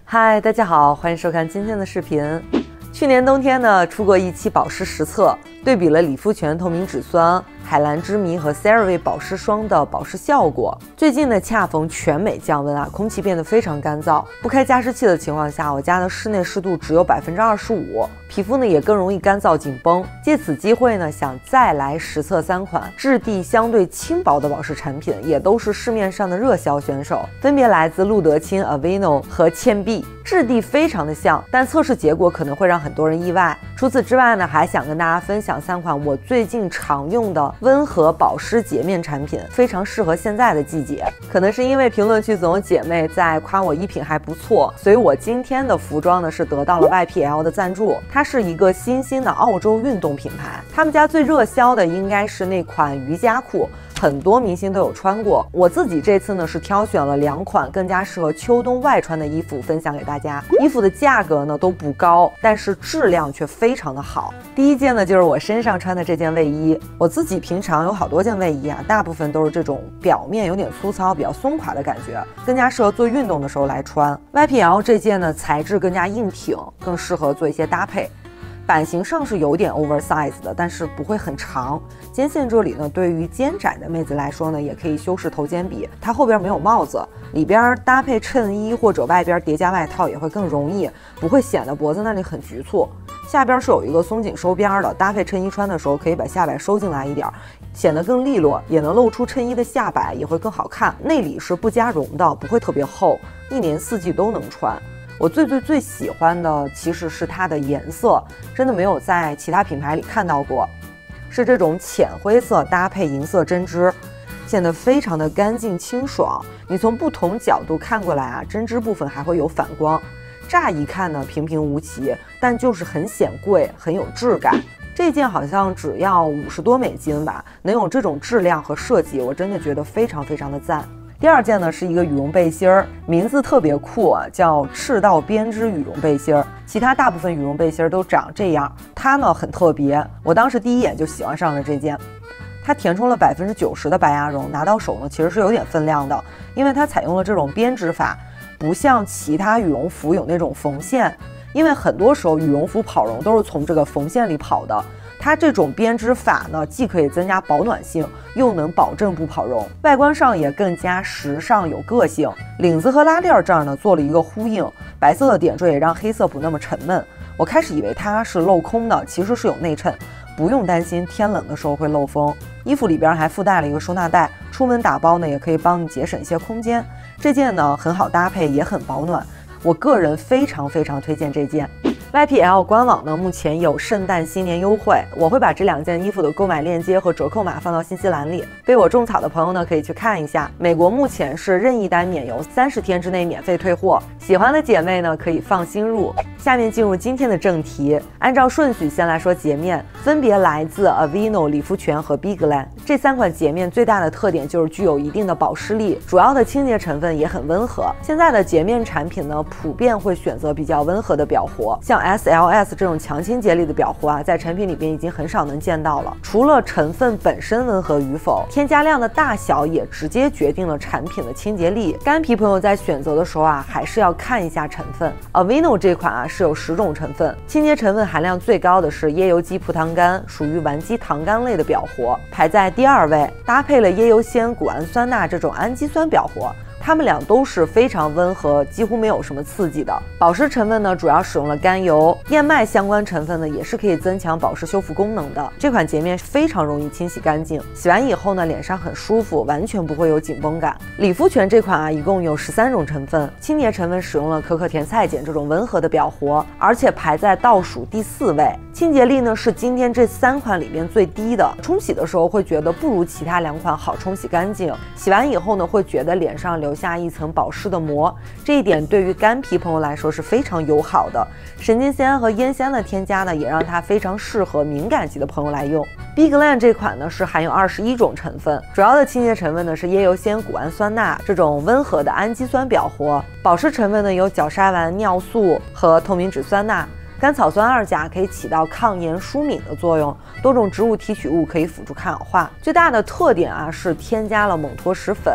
嗨，大家好，欢迎收看今天的视频。去年冬天呢，出过一期保湿实测，对比了理肤泉透明质酸、海蓝之谜和 CeraVe 保湿霜的保湿效果。最近呢，恰逢全美降温啊，空气变得非常干燥，不开加湿器的情况下，我家的室内湿度只有25%，皮肤呢也更容易干燥紧绷。借此机会呢，想再来实测3款质地相对轻薄的保湿产品，也都是市面上的热销选手，分别来自露得清、Aveeno 和倩碧。质地非常的像，但测试结果可能会让很多人意外。除此之外呢，还想跟大家分享3款我最近常用的温和保湿洁面产品，非常适合现在的季节。可能是因为评论区总有姐妹在夸我衣品还不错，所以我今天的服装呢是得到了 YPL 的赞助，它是一个新兴的澳洲运动品牌，他们家最热销的应该是那款瑜伽裤。很多明星都有穿过，我自己这次呢是挑选了2款更加适合秋冬外穿的衣服分享给大家。衣服的价格呢都不高，但是质量却非常的好。第一件呢就是我身上穿的这件卫衣，我自己平常有好多件卫衣啊，大部分都是这种表面有点粗糙、比较松垮的感觉，更加适合做运动的时候来穿。YPL 这件呢材质更加硬挺，更适合做一些搭配。版型上是有点 oversize 的，但是不会很长。肩线这里呢，对于肩窄的妹子来说呢，也可以修饰头肩比。它后边没有帽子，里边搭配衬衣或者外边叠加外套也会更容易，不会显得脖子那里很局促。下边是有一个松紧收边的，搭配衬衣穿的时候可以把下摆收进来一点，显得更利落，也能露出衬衣的下摆，也会更好看。内里是不加绒的，不会特别厚，1年4季都能穿。我最喜欢的其实是它的颜色，真的没有在其他品牌里看到过，是这种浅灰色搭配银色针织，显得非常的干净清爽。你从不同角度看过来啊，针织部分还会有反光，乍一看呢平平无奇，但就是很显贵，很有质感。这件好像只要50多美金吧，能有这种质量和设计，我真的觉得非常的赞。第二件呢是一个羽绒背心儿，名字特别酷啊，叫赤道编织羽绒背心儿。其他大部分羽绒背心儿都长这样，它呢很特别，我当时第一眼就喜欢上了这件。它填充了90%的白鸭绒，拿到手呢其实是有点分量的，因为它采用了这种编织法，不像其他羽绒服有那种缝线，因为很多时候羽绒服跑绒都是从这个缝线里跑的。它这种编织法呢，既可以增加保暖性，又能保证不跑绒，外观上也更加时尚有个性。领子和拉链这儿呢做了一个呼应，白色的点缀也让黑色不那么沉闷。我开始以为它是镂空的，其实是有内衬，不用担心天冷的时候会漏风。衣服里边还附带了一个收纳袋，出门打包呢也可以帮你节省一些空间。这件呢很好搭配，也很保暖，我个人非常推荐这件。YPL 官网呢目前有圣诞新年优惠，我会把这2件衣服的购买链接和折扣码放到信息栏里，被我种草的朋友呢可以去看一下。美国目前是任意单免邮，30天之内免费退货，喜欢的姐妹呢可以放心入。下面进入今天的正题，按照顺序先来说洁面，分别来自 Aveeno、理肤泉和 BigLand。这3款洁面最大的特点就是具有一定的保湿力，主要的清洁成分也很温和。现在的洁面产品呢，普遍会选择比较温和的表活，像SLS 这种强清洁力的表活啊，在产品里边已经很少能见到了。除了成分本身温和与否，添加量的大小也直接决定了产品的清洁力。干皮朋友在选择的时候啊，还是要看一下成分。Aveeno 这款啊是有10种成分，清洁成分含量最高的是椰油基葡糖苷，属于烷基糖苷类的表活，排在第2位，搭配了椰油酰谷氨酸钠这种氨基酸表活。它们俩都是非常温和，几乎没有什么刺激的。保湿成分呢，主要使用了甘油，燕麦相关成分呢，也是可以增强保湿修复功能的。这款洁面非常容易清洗干净，洗完以后呢，脸上很舒服，完全不会有紧绷感。理肤泉这款啊，一共有13种成分，清洁成分使用了可可甜菜碱这种温和的表活，而且排在倒数第4位。清洁力呢是今天这3款里面最低的，冲洗的时候会觉得不如其他2款好冲洗干净，洗完以后呢，会觉得脸上留下一层保湿的膜，这一点对于干皮朋友来说是非常友好的。神经酰胺和烟酰的添加呢，也让它非常适合敏感肌的朋友来用。BigLand 这款呢是含有21种成分，主要的清洁成分呢是椰油酰谷氨酸钠这种温和的氨基酸表活，保湿成分呢有角鲨烷、尿素和透明质酸钠。甘草酸二钾可以起到抗炎舒敏的作用，多种植物提取物可以辅助抗氧化。最大的特点啊是添加了蒙脱石粉，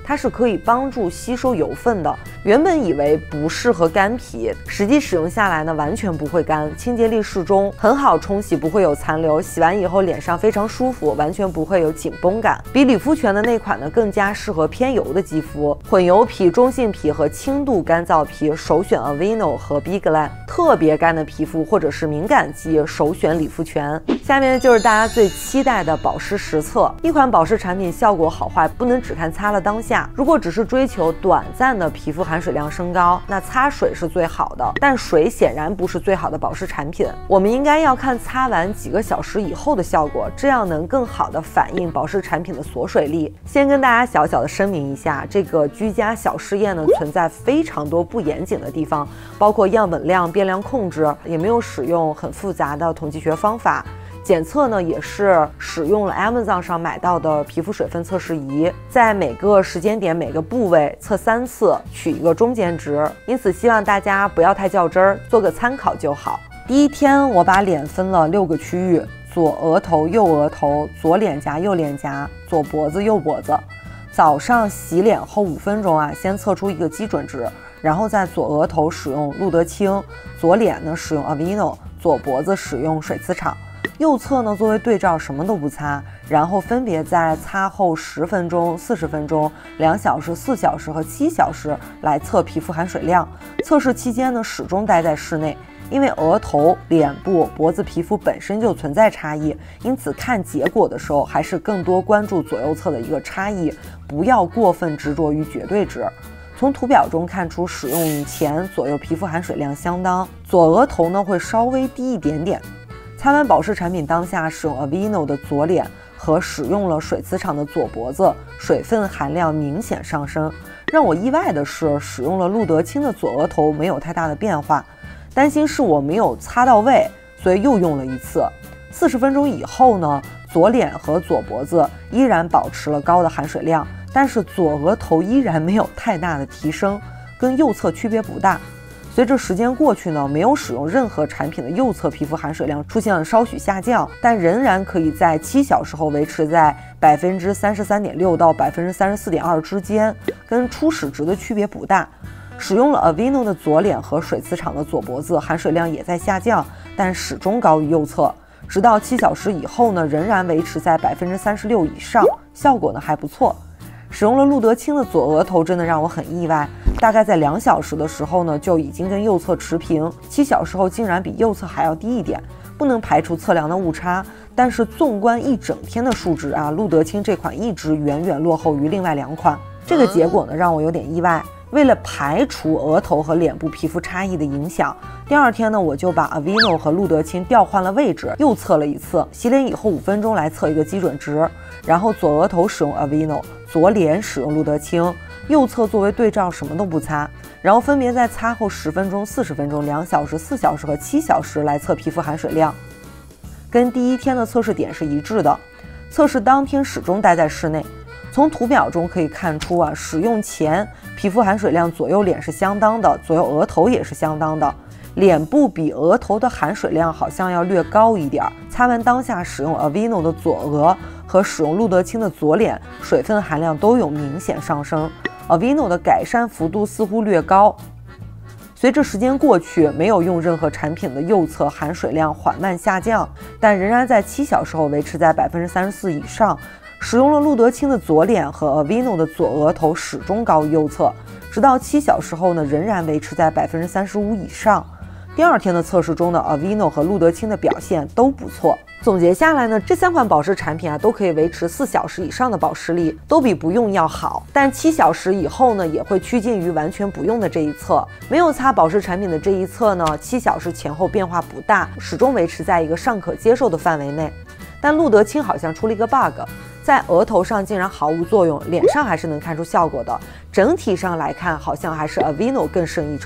它是可以帮助吸收油分的。原本以为不适合干皮，实际使用下来呢，完全不会干，清洁力适中，很好冲洗，不会有残留，洗完以后脸上非常舒服，完全不会有紧绷感。比理肤泉的那款呢更加适合偏油的肌肤，混油皮、中性皮和轻度干燥皮首选 Aveeno 和 BigLam， 特别干的皮肤或者是敏感肌首选理肤泉。下面就是大家最期待的保湿实测。一款保湿产品效果好坏不能只看擦了当下，如果只是追求短暂的皮肤含水量升高，那擦水是最好的，但水显然不是最好的保湿产品。我们应该要看擦完几个小时以后的效果，这样能更好的反映保湿产品的锁水力。先跟大家小小的声明一下，这个居家小试验呢存在非常多不严谨的地方，包括样本量变量控制，也没有使用很复杂的统计学方法。检测呢也是使用了 Amazon 上买到的皮肤水分测试仪，在每个时间点每个部位测3次，取一个中间值，因此希望大家不要太较真儿，做个参考就好。第一天我把脸分了6个区域，左额头、右额头、左脸颊、右脸颊、左脖子、右脖子。早上洗脸后5分钟啊，先测出一个基准值，然后在左额头使用露得清，左脸呢使用 Aveeno， 左脖子使用水磁场。右侧呢作为对照什么都不擦，然后分别在擦后10分钟、40分钟、2小时、4小时和7小时来测皮肤含水量。测试期间呢始终待在室内，因为额头、脸部、脖子皮肤本身就存在差异，因此看结果的时候还是更多关注左右侧的一个差异，不要过分执着于绝对值。从图表中看出，使用前左右皮肤含水量相当，左额头呢会稍微低一点点。擦完保湿产品当下，使用 Aveeno 的左脸和使用了水磁场的左脖子，水分含量明显上升。让我意外的是，使用了露得清的左额头没有太大的变化，担心是我没有擦到位，所以又用了一次。40分钟以后呢，左脸和左脖子依然保持了高的含水量，但是左额头依然没有太大的提升，跟右侧区别不大。随着时间过去呢，没有使用任何产品的右侧皮肤含水量出现了稍许下降，但仍然可以在7小时后维持在33.6%到34.2%之间，跟初始值的区别不大。使用了 Aveeno 的左脸和水磁场的左脖子，含水量也在下降，但始终高于右侧。直到7小时以后呢，仍然维持在36%以上，效果呢还不错。使用了露得清的左额头真的让我很意外，大概在2小时的时候呢，就已经跟右侧持平，7小时后竟然比右侧还要低一点，不能排除测量的误差，但是纵观一整天的数值啊，露得清这款一直远远落后于另外2款，这个结果呢让我有点意外。为了排除额头和脸部皮肤差异的影响，第2天呢，我就把 Aveeno 和露得清调换了位置，又测了一次。洗脸以后5分钟来测一个基准值，然后左额头使用 Aveeno， 左脸使用露得清，右侧作为对照什么都不擦，然后分别在擦后10分钟、40分钟、2小时、4小时和7小时来测皮肤含水量，跟第1天的测试点是一致的。测试当天始终待在室内。从图表中可以看出啊，使用前皮肤含水量左右脸是相当的，左右额头也是相当的，脸部比额头的含水量好像要略高一点。擦完当下使用 Aveeno 的左额和使用露得清的左脸，水分含量都有明显上升， Aveeno 的改善幅度似乎略高。随着时间过去，没有用任何产品的右侧含水量缓慢下降，但仍然在7小时后维持在34%以上。使用了露得清的左脸和 Aveeno 的左额头始终高于右侧，直到7小时后呢，仍然维持在35%以上。第2天的测试中的 Aveeno 和露得清的表现都不错。总结下来呢，这3款保湿产品啊，都可以维持4小时以上的保湿力，都比不用要好。但7小时以后呢，也会趋近于完全不用的这一侧。没有擦保湿产品的这一侧呢，7小时前后变化不大，始终维持在一个尚可接受的范围内。但露得清好像出了一个 bug。在额头上竟然毫无作用，脸上还是能看出效果的。整体上来看，好像还是 Aveeno 更胜一筹。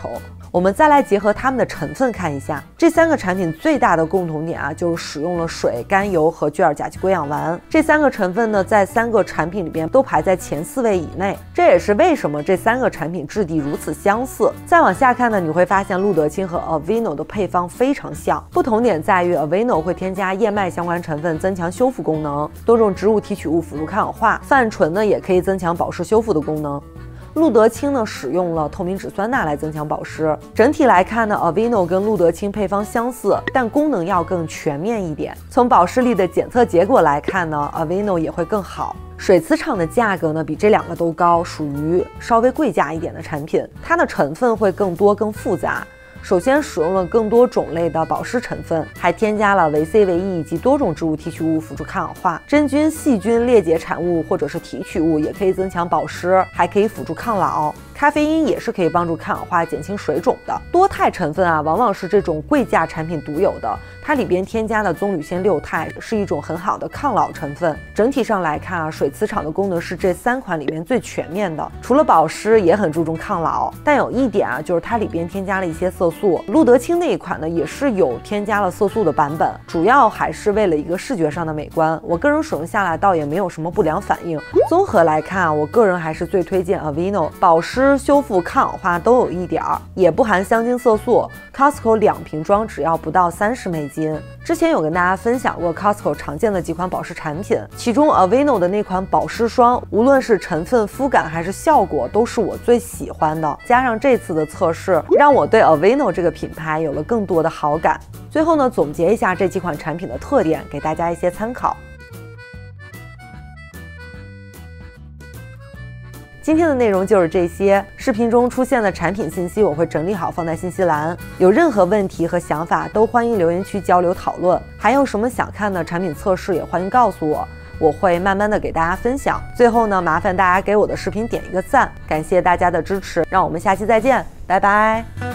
我们再来结合它们的成分看一下，这3个产品最大的共同点啊，就是使用了水、甘油和聚二甲基硅氧烷。这3个成分呢，在3个产品里边都排在前4位以内，这也是为什么这3个产品质地如此相似。再往下看呢，你会发现露德清和 Aveeno 的配方非常像，不同点在于 Aveeno 会添加燕麦相关成分，增强修复功能，多种植物提取物辅助抗氧化，泛醇呢也可以增强保湿修复的功能。露德清呢使用了透明质酸钠来增强保湿。整体来看呢 ，Aveeno 跟露德清配方相似，但功能要更全面一点。从保湿力的检测结果来看呢 ，Aveeno 也会更好。水磁场的价格呢比这2个都高，属于稍微贵价一点的产品，它的成分会更多更复杂。首先使用了更多种类的保湿成分，还添加了维 C、维 E 以及多种植物提取物辅助抗氧化。真菌、细菌、裂解产物或者是提取物也可以增强保湿，还可以辅助抗老。咖啡因也是可以帮助抗氧化、减轻水肿的。多肽成分啊，往往是这种贵价产品独有的，它里边添加的棕榈酰六肽是一种很好的抗老成分。整体上来看啊，水磁场的功能是这3款里面最全面的，除了保湿也很注重抗老。但有一点啊，就是它里边添加了一些色素。露德清那一款呢，也是有添加了色素的版本，主要还是为了一个视觉上的美观。我个人使用下来倒也没有什么不良反应。综合来看啊，我个人还是最推荐 Aveeno， 保湿、修复、抗氧化都有一点儿，也不含香精色素。Costco 2瓶装只要不到30美金。之前有跟大家分享过 Costco 常见的几款保湿产品，其中 Aveeno 的那款保湿霜，无论是成分、肤感还是效果，都是我最喜欢的。加上这次的测试，让我对 Aveeno 这个品牌有了更多的好感。最后呢，总结一下这几款产品的特点，给大家一些参考。今天的内容就是这些，视频中出现的产品信息我会整理好放在信息栏，有任何问题和想法都欢迎留言区交流讨论，还有什么想看的产品测试也欢迎告诉我，我会慢慢的给大家分享。最后呢，麻烦大家给我的视频点一个赞，感谢大家的支持，让我们下期再见，拜拜。